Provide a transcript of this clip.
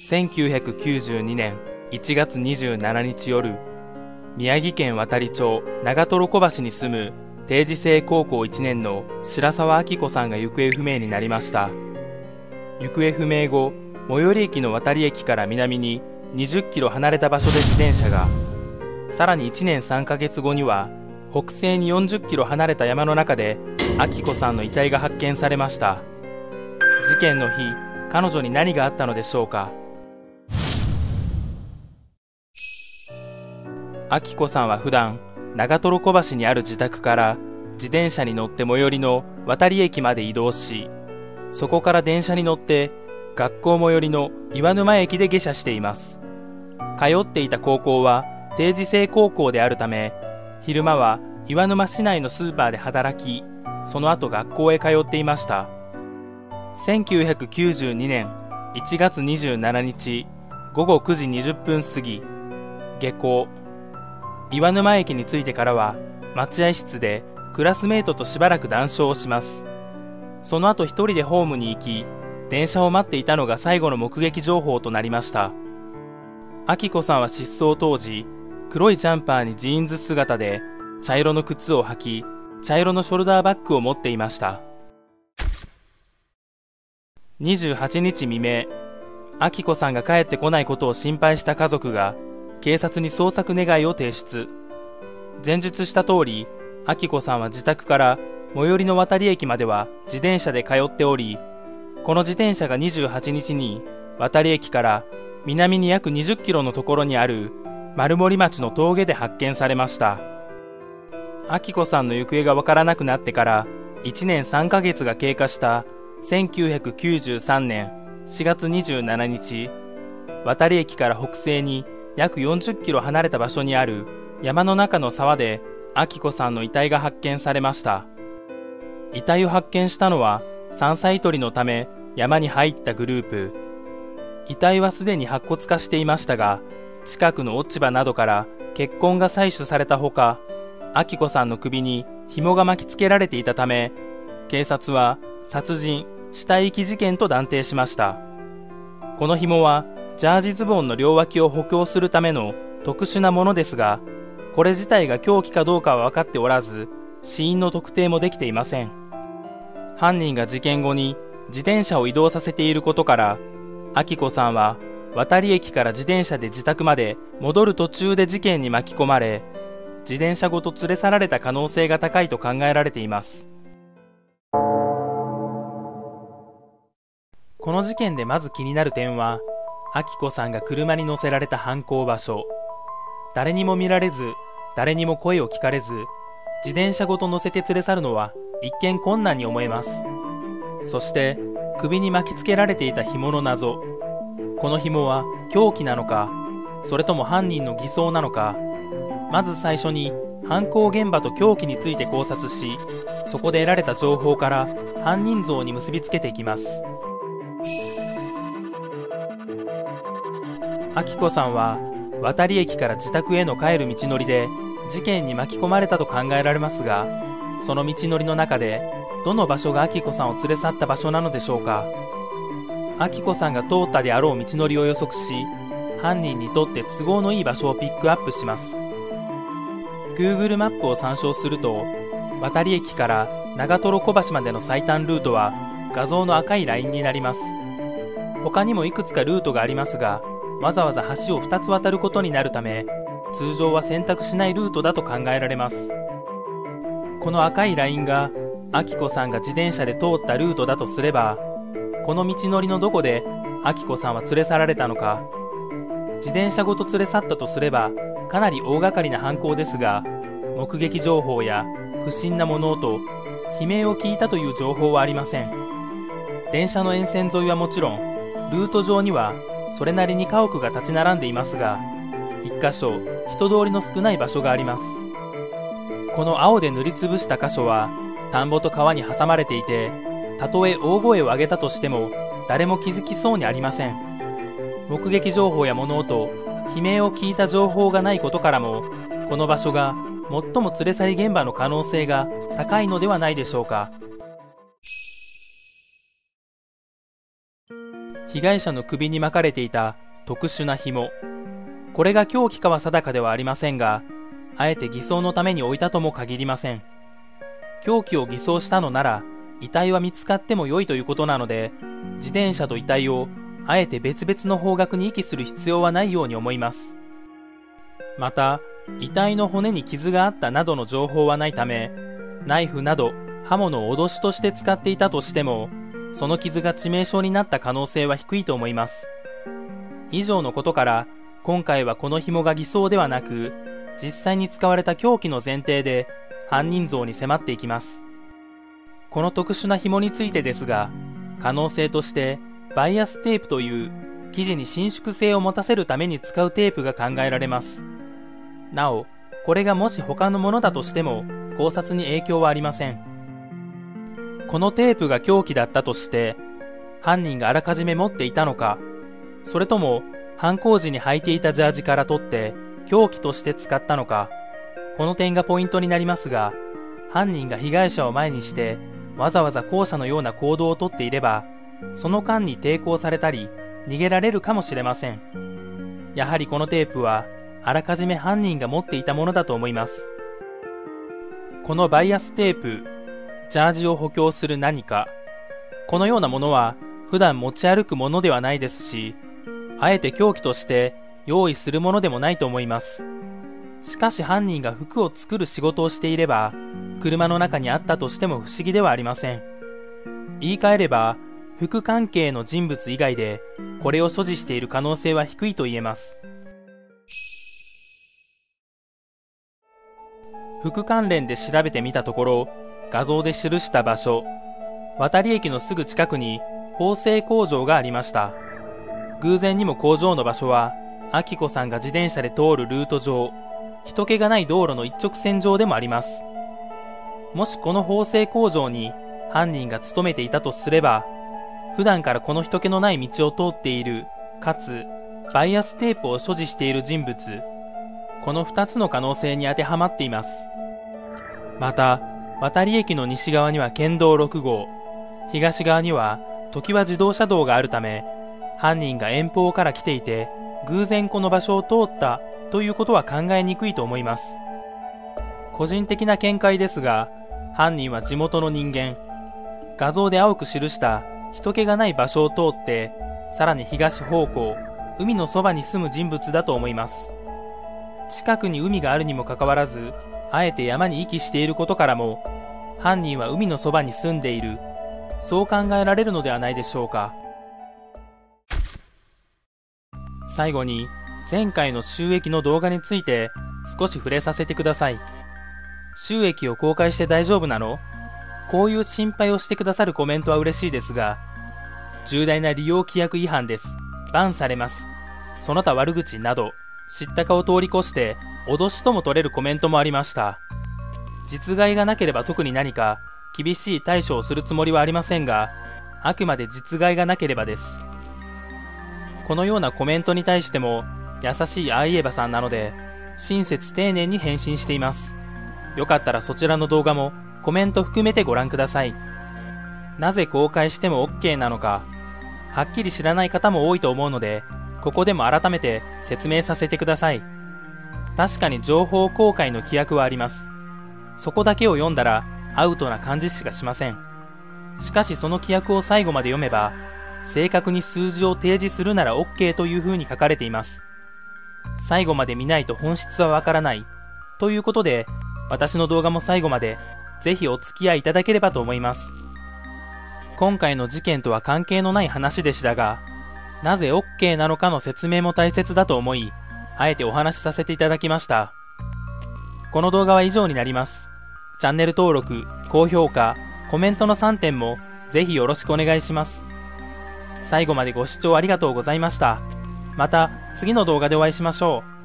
1992年1月27日夜、宮城県亘理町長瀞小橋に住む定時制高校1年の白澤明子さんが行方不明になりました。行方不明後、最寄り駅の亘理駅から南に20キロ離れた場所で自転車が、さらに1年3ヶ月後には北西に40キロ離れた山の中で明子さんの遺体が発見されました。事件の日、彼女に何があったのでしょうか。明子さんは普段長瀞小橋にある自宅から自転車に乗って最寄りの亘理駅まで移動し、そこから電車に乗って学校最寄りの岩沼駅で下車しています。通っていた高校は定時制高校であるため、昼間は岩沼市内のスーパーで働き、その後学校へ通っていました。1992年1月27日午後9時20分過ぎ、下校。岩沼駅に着いてからは待合室でクラスメートとしばらく談笑をします。その後一人でホームに行き、電車を待っていたのが最後の目撃情報となりました。明子さんは失踪当時、黒いジャンパーにジーンズ姿で茶色の靴を履き、茶色のショルダーバッグを持っていました。28日未明、明子さんが帰ってこないことを心配した家族が警察に捜索願いを提出。前述した通り、明子さんは自宅から最寄りの亘理駅までは自転車で通っており、この自転車が28日に亘理駅から南に約20キロのところにある丸森町の峠で発見されました。明子さんの行方がわからなくなってから1年3ヶ月が経過した1993年4月27日、亘理駅から北西に約40キロ離れた場所にある山の中の沢で明子さんの遺体が発見されました。遺体を発見したのは山菜採りのため山に入ったグループ。遺体はすでに白骨化していましたが、近くの落ち葉などから血痕が採取されたほか、明子さんの首に紐が巻きつけられていたため、警察は殺人・死体遺棄事件と断定しました。この紐はジャージズボンの両脇を補強するための特殊なものですが、これ自体が凶器かどうかは分かっておらず、死因の特定もできていません。犯人が事件後に自転車を移動させていることから、明子さんは亘理駅から自転車で自宅まで戻る途中で事件に巻き込まれ、自転車ごと連れ去られた可能性が高いと考えられています。この事件でまず気になる点は、明子さんが車に乗せられた犯行場所。誰にも見られず、誰にも声を聞かれず、自転車ごと乗せて連れ去るのは一見困難に思えます。そして首に巻きつけられていた紐の謎。この紐は凶器なのか、それとも犯人の偽装なのか。まず最初に犯行現場と凶器について考察し、そこで得られた情報から犯人像に結びつけていきます。明子さんは亘理駅から自宅への帰る道のりで事件に巻き込まれたと考えられますが、その道のりの中でどの場所が明子さんを連れ去った場所なのでしょうか。明子さんが通ったであろう道のりを予測し、犯人にとって都合のいい場所をピックアップします。 Google マップを参照すると、亘理駅から長瀞小橋までの最短ルートは画像の赤いラインになります。他にもいくつかルートがありますが、わざわざ橋を2つ渡ることになるため、通常は選択しないルートだと考えられます。この赤いラインが明子さんが自転車で通ったルートだとすれば、この道のりのどこで明子さんは連れ去られたのか。自転車ごと連れ去ったとすればかなり大掛かりな犯行ですが、目撃情報や不審な物音、悲鳴を聞いたという情報はありません。電車の沿線沿いはもちろん、ルート上にはそれなりに家屋が立ち並んでいますが、一箇所人通りの少ない場所があります。この青で塗りつぶした箇所は田んぼと川に挟まれていて、たとえ大声を上げたとしても誰も気づきそうにありません。目撃情報や物音、悲鳴を聞いた情報がないことからも、この場所が最も連れ去り現場の可能性が高いのではないでしょうか。 被害者の首に巻かれていた特殊な紐。これが凶器かは定かではありませんが、あえて偽装のために置いたとも限りません。凶器を偽装したのなら、遺体は見つかっても良いということなので、自転車と遺体をあえて別々の方角に遺棄する必要はないように思います。また、遺体の骨に傷があったなどの情報はないため、ナイフなど刃物を脅しとして使っていたとしても、その傷が致命傷になった可能性は低いと思います。以上のことから、今回はこの紐が偽装ではなく、実際に使われた凶器の前提で犯人像に迫っていきます。この特殊な紐についてですが、可能性としてバイアステープという生地に伸縮性を持たせるために使うテープが考えられます。なお、これがもし他のものだとしても考察に影響はありません。このテープが凶器だったとして、犯人があらかじめ持っていたのか、それとも犯行時に履いていたジャージから取って凶器として使ったのか、この点がポイントになりますが、犯人が被害者を前にしてわざわざ後者のような行動をとっていれば、その間に抵抗されたり逃げられるかもしれません。やはりこのテープはあらかじめ犯人が持っていたものだと思います。このバイアステープ、ジャージを補強する何か、このようなものは普段持ち歩くものではないですし、あえて凶器として用意するものでもないと思います。しかし犯人が服を作る仕事をしていれば、車の中にあったとしても不思議ではありません。言い換えれば、服関係の人物以外でこれを所持している可能性は低いと言えます。服関連で調べてみたところ、画像で記した場所、渡駅のすぐ近くに縫製工場がありました。偶然にも工場の場所は、明子さんが自転車で通るルート上、人気がない道路の一直線上でもあります。もしこの縫製工場に犯人が勤めていたとすれば、普段からこの人気のない道を通っている、かつバイアステープを所持している人物、この2つの可能性に当てはまっています。また、渡駅の西側には県道6号、東側には常盤自動車道があるため、犯人が遠方から来ていて、偶然この場所を通ったということは考えにくいと思います。個人的な見解ですが、犯人は地元の人間、画像で青く記した人気がない場所を通って、さらに東方向、海のそばに住む人物だと思います。近くに海があるにもかかわらず、あえて山に遺棄していることからも、犯人は海のそばに住んでいる、そう考えられるのではないでしょうか。最後に、前回の収益の動画について少し触れさせてください。収益を公開して大丈夫なの？こういう心配をしてくださるコメントは嬉しいですが、重大な利用規約違反です。バンされます。その他悪口など、知ったかを通り越して、脅しとも取れるコメントもありました。実害がなければ特に何か厳しい対処をするつもりはありませんが、あくまで実害がなければです。このようなコメントに対しても、優しいあいえばさんなので、親切丁寧に返信しています。よかったらそちらの動画もコメント含めてご覧ください。なぜ公開しても OK なのか、はっきり知らない方も多いと思うので、ここでも改めて説明させてください。確かに情報公開の規約はあります。そこだけを読んだらアウトな感じしかしません。しかしその規約を最後まで読めば、正確に数字を提示するなら OK というふうに書かれています。最後まで見ないと本質はわからない。ということで、私の動画も最後までぜひお付き合いいただければと思います。今回の事件とは関係のない話でしたが、なぜ OK なのかの説明も大切だと思い、あえてお話しさせていただきました。この動画は以上になります。チャンネル登録、高評価、コメントの3点もぜひよろしくお願いします。最後までご視聴ありがとうございました。また次の動画でお会いしましょう。